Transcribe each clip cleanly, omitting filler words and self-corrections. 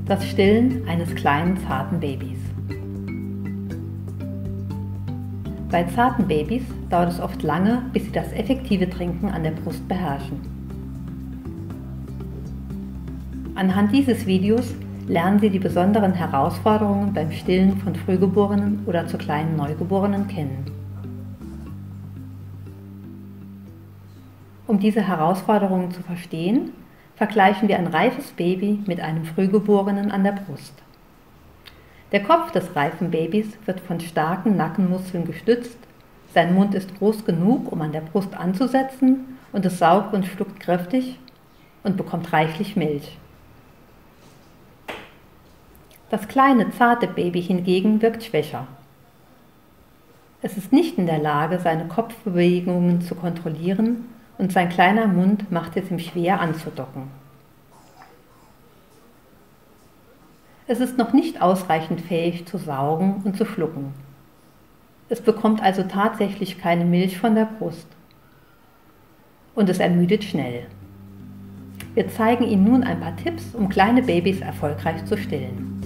Das Stillen eines kleinen, zarten Babys. Bei zarten Babys dauert es oft lange, bis sie das effektive Trinken an der Brust beherrschen. Anhand dieses Videos lernen Sie die besonderen Herausforderungen beim Stillen von Frühgeborenen oder zu kleinen Neugeborenen kennen. Um diese Herausforderungen zu verstehen, vergleichen wir ein reifes Baby mit einem Frühgeborenen an der Brust. Der Kopf des reifen Babys wird von starken Nackenmuskeln gestützt, sein Mund ist groß genug, um an der Brust anzusetzen, und es saugt und schluckt kräftig und bekommt reichlich Milch. Das kleine, zarte Baby hingegen wirkt schwächer. Es ist nicht in der Lage, seine Kopfbewegungen zu kontrollieren, und sein kleiner Mund macht es ihm schwer anzudocken. Es ist noch nicht ausreichend fähig zu saugen und zu schlucken. Es bekommt also tatsächlich keine Milch von der Brust. Und es ermüdet schnell. Wir zeigen Ihnen nun ein paar Tipps, um kleine Babys erfolgreich zu stillen.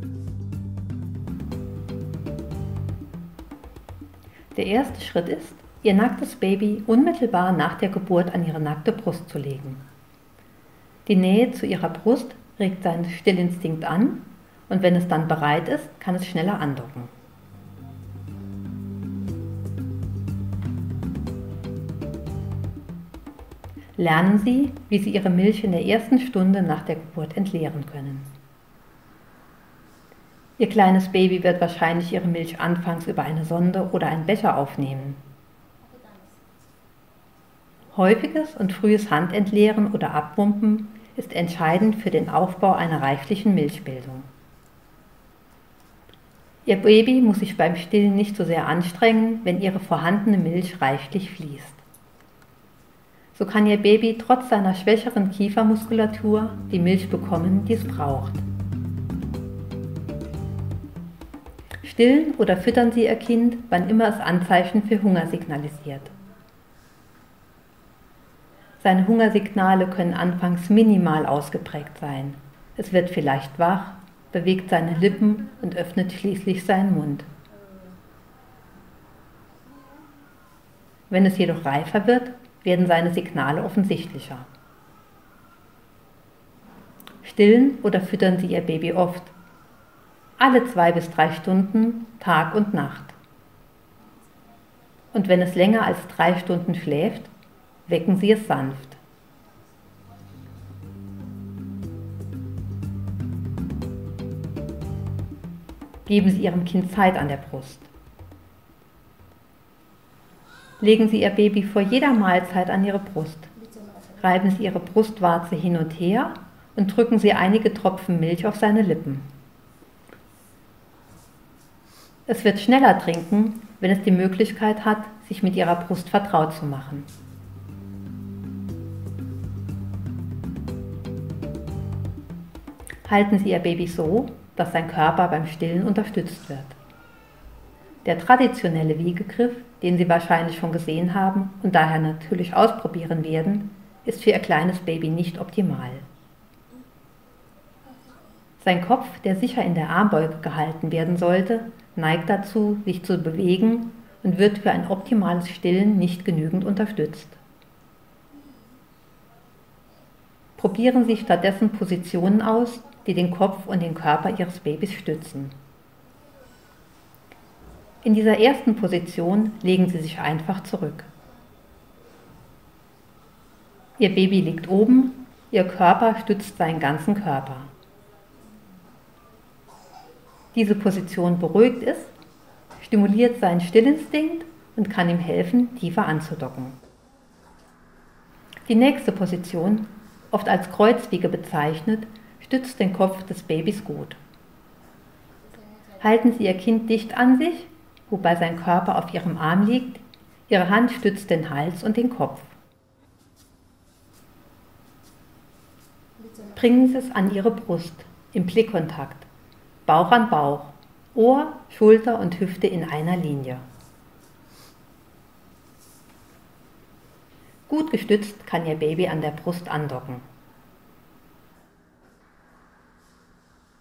Der erste Schritt ist, Ihr nacktes Baby unmittelbar nach der Geburt an Ihre nackte Brust zu legen. Die Nähe zu Ihrer Brust regt seinen Stillinstinkt an, und wenn es dann bereit ist, kann es schneller andocken. Lernen Sie, wie Sie Ihre Milch in der ersten Stunde nach der Geburt entleeren können. Ihr kleines Baby wird wahrscheinlich Ihre Milch anfangs über eine Sonde oder einen Becher aufnehmen. Häufiges und frühes Handentleeren oder Abpumpen ist entscheidend für den Aufbau einer reichlichen Milchbildung. Ihr Baby muss sich beim Stillen nicht so sehr anstrengen, wenn Ihre vorhandene Milch reichlich fließt. So kann Ihr Baby trotz seiner schwächeren Kiefermuskulatur die Milch bekommen, die es braucht. Stillen oder füttern Sie Ihr Kind, wann immer es Anzeichen für Hunger signalisiert. Seine Hungersignale können anfangs minimal ausgeprägt sein. Es wird vielleicht wach, bewegt seine Lippen und öffnet schließlich seinen Mund. Wenn es jedoch reifer wird, werden seine Signale offensichtlicher. Stillen oder füttern Sie Ihr Baby oft. Alle 2 bis 3 Stunden, Tag und Nacht. Und wenn es länger als 3 Stunden schläft, wecken Sie es sanft. Geben Sie Ihrem Kind Zeit an der Brust. Legen Sie Ihr Baby vor jeder Mahlzeit an Ihre Brust. Reiben Sie Ihre Brustwarze hin und her und drücken Sie einige Tropfen Milch auf seine Lippen. Es wird schneller trinken, wenn es die Möglichkeit hat, sich mit Ihrer Brust vertraut zu machen. Halten Sie Ihr Baby so, dass sein Körper beim Stillen unterstützt wird. Der traditionelle Wiegegriff, den Sie wahrscheinlich schon gesehen haben und daher natürlich ausprobieren werden, ist für Ihr kleines Baby nicht optimal. Sein Kopf, der sicher in der Armbeuge gehalten werden sollte, neigt dazu, sich zu bewegen und wird für ein optimales Stillen nicht genügend unterstützt. Probieren Sie stattdessen Positionen aus, die den Kopf und den Körper Ihres Babys stützen. In dieser ersten Position legen Sie sich einfach zurück. Ihr Baby liegt oben, Ihr Körper stützt seinen ganzen Körper. Diese Position beruhigt es, stimuliert seinen Stillinstinkt und kann ihm helfen, tiefer anzudocken. Die nächste Position, oft als Kreuzwiege bezeichnet, stützt den Kopf des Babys gut. Halten Sie Ihr Kind dicht an sich, wobei sein Körper auf Ihrem Arm liegt, Ihre Hand stützt den Hals und den Kopf. Bringen Sie es an Ihre Brust, im Blickkontakt, Bauch an Bauch, Ohr, Schulter und Hüfte in einer Linie. Gut gestützt kann Ihr Baby an der Brust andocken.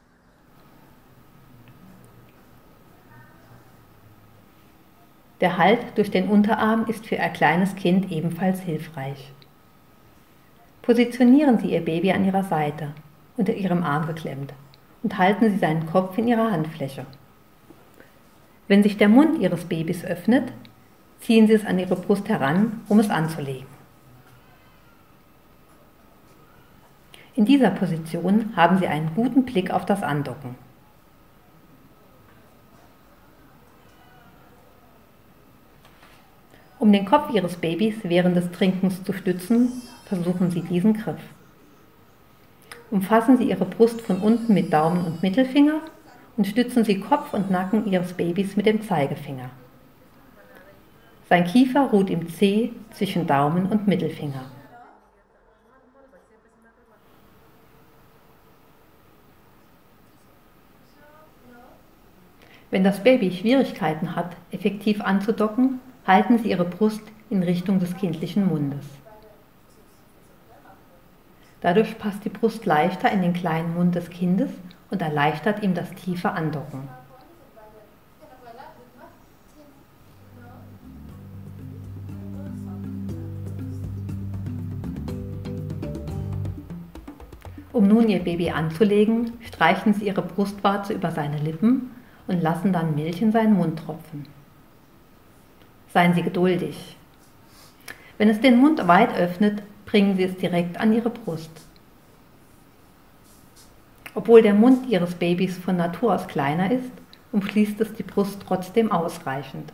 Der Halt durch den Unterarm ist für ein kleines Kind ebenfalls hilfreich. Positionieren Sie Ihr Baby an Ihrer Seite, unter Ihrem Arm geklemmt, und halten Sie seinen Kopf in Ihrer Handfläche. Wenn sich der Mund Ihres Babys öffnet, ziehen Sie es an Ihre Brust heran, um es anzulegen. In dieser Position haben Sie einen guten Blick auf das Andocken. Um den Kopf Ihres Babys während des Trinkens zu stützen, versuchen Sie diesen Griff. Umfassen Sie Ihre Brust von unten mit Daumen und Mittelfinger und stützen Sie Kopf und Nacken Ihres Babys mit dem Zeigefinger. Sein Kiefer ruht im Zeh zwischen Daumen und Mittelfinger. Wenn das Baby Schwierigkeiten hat, effektiv anzudocken, halten Sie Ihre Brust in Richtung des kindlichen Mundes. Dadurch passt die Brust leichter in den kleinen Mund des Kindes und erleichtert ihm das tiefe Andocken. Um nun Ihr Baby anzulegen, streichen Sie Ihre Brustwarze über seine Lippen und lassen dann Milch in seinen Mund tropfen. Seien Sie geduldig. Wenn es den Mund weit öffnet, bringen Sie es direkt an Ihre Brust. Obwohl der Mund Ihres Babys von Natur aus kleiner ist, umschließt es die Brust trotzdem ausreichend.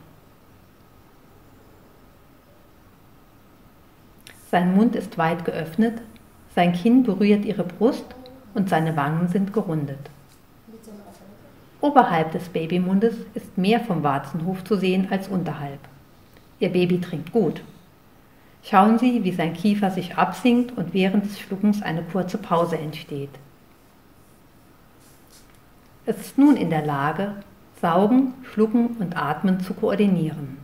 Sein Mund ist weit geöffnet, sein Kinn berührt Ihre Brust und seine Wangen sind gerundet. Oberhalb des Babymundes ist mehr vom Warzenhof zu sehen als unterhalb. Ihr Baby trinkt gut. Schauen Sie, wie sein Kiefer sich absinkt und während des Schluckens eine kurze Pause entsteht. Es ist nun in der Lage, Saugen, Schlucken und Atmen zu koordinieren.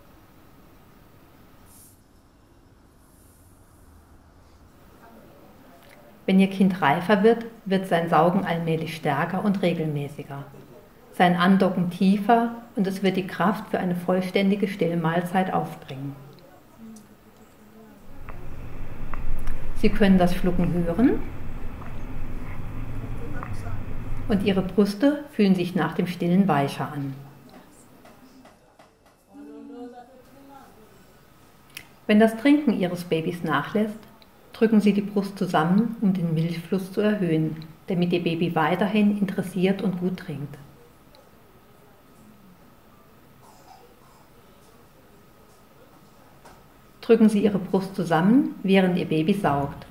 Wenn Ihr Kind reifer wird, wird sein Saugen allmählich stärker und regelmäßiger, sein Andocken tiefer und es wird die Kraft für eine vollständige Stillmahlzeit aufbringen. Sie können das Schlucken hören und Ihre Brüste fühlen sich nach dem Stillen weicher an. Wenn das Trinken Ihres Babys nachlässt, drücken Sie die Brust zusammen, um den Milchfluss zu erhöhen, damit Ihr Baby weiterhin interessiert und gut trinkt. Drücken Sie Ihre Brust zusammen, während Ihr Baby saugt.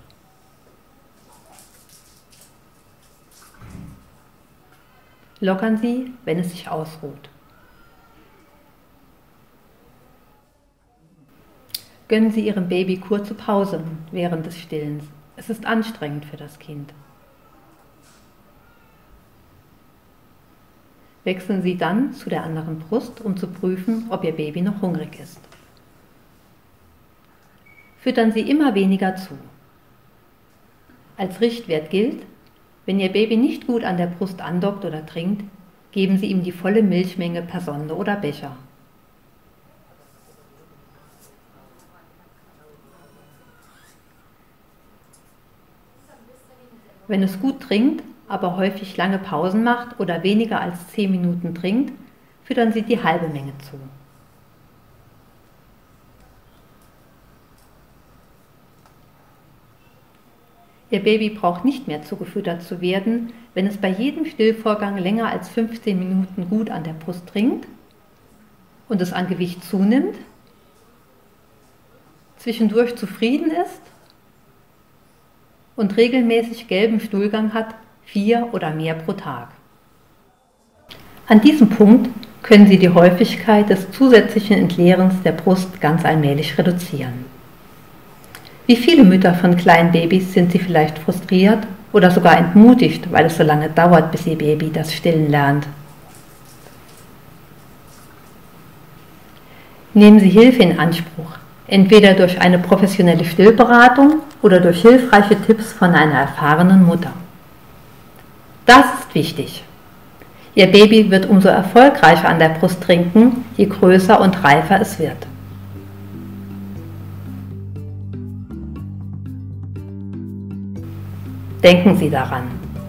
Lockern Sie, wenn es sich ausruht. Gönnen Sie Ihrem Baby kurze Pausen während des Stillens. Es ist anstrengend für das Kind. Wechseln Sie dann zu der anderen Brust, um zu prüfen, ob Ihr Baby noch hungrig ist. Füttern Sie immer weniger zu. Als Richtwert gilt, wenn Ihr Baby nicht gut an der Brust andockt oder trinkt, geben Sie ihm die volle Milchmenge per Sonde oder Becher. Wenn es gut trinkt, aber häufig lange Pausen macht oder weniger als 10 Minuten trinkt, füttern Sie die halbe Menge zu. Ihr Baby braucht nicht mehr zugefüttert zu werden, wenn es bei jedem Stillvorgang länger als 15 Minuten gut an der Brust trinkt und es an Gewicht zunimmt, zwischendurch zufrieden ist und regelmäßig gelben Stuhlgang hat, 4 oder mehr pro Tag. An diesem Punkt können Sie die Häufigkeit des zusätzlichen Entleerens der Brust ganz allmählich reduzieren. Wie viele Mütter von kleinen Babys sind Sie vielleicht frustriert oder sogar entmutigt, weil es so lange dauert, bis Ihr Baby das Stillen lernt? Nehmen Sie Hilfe in Anspruch, entweder durch eine professionelle Stillberatung oder durch hilfreiche Tipps von einer erfahrenen Mutter. Das ist wichtig. Ihr Baby wird umso erfolgreicher an der Brust trinken, je größer und reifer es wird. Denken Sie daran.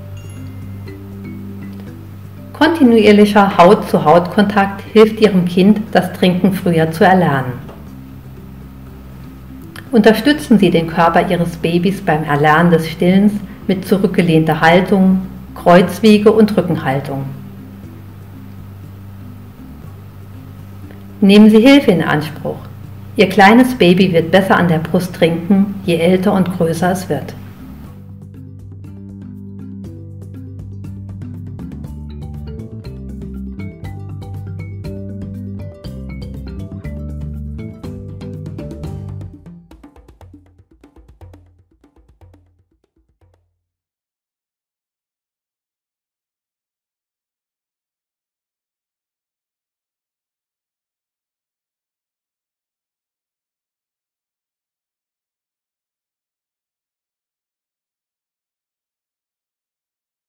Kontinuierlicher Haut-zu-Haut-Kontakt hilft Ihrem Kind, das Trinken früher zu erlernen. Unterstützen Sie den Körper Ihres Babys beim Erlernen des Stillens mit zurückgelehnter Haltung, Kreuzwiege und Rückenhaltung. Nehmen Sie Hilfe in Anspruch. Ihr kleines Baby wird besser an der Brust trinken, je älter und größer es wird.